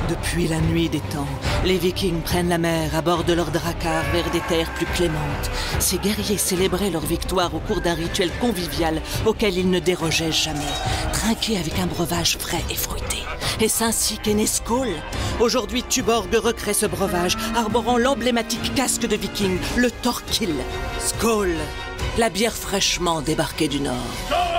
Depuis la nuit des temps, les Vikings prennent la mer à bord de leur drakkar vers des terres plus clémentes. Ces guerriers célébraient leur victoire au cours d'un rituel convivial auquel ils ne dérogeaient jamais, trinqué avec un breuvage frais et fruité. Est-ce ainsi qu'est né Skål? Aujourd'hui, Tuborg recrée ce breuvage, arborant l'emblématique casque de Viking, le Thorkill. Skål, la bière fraîchement débarquée du Nord.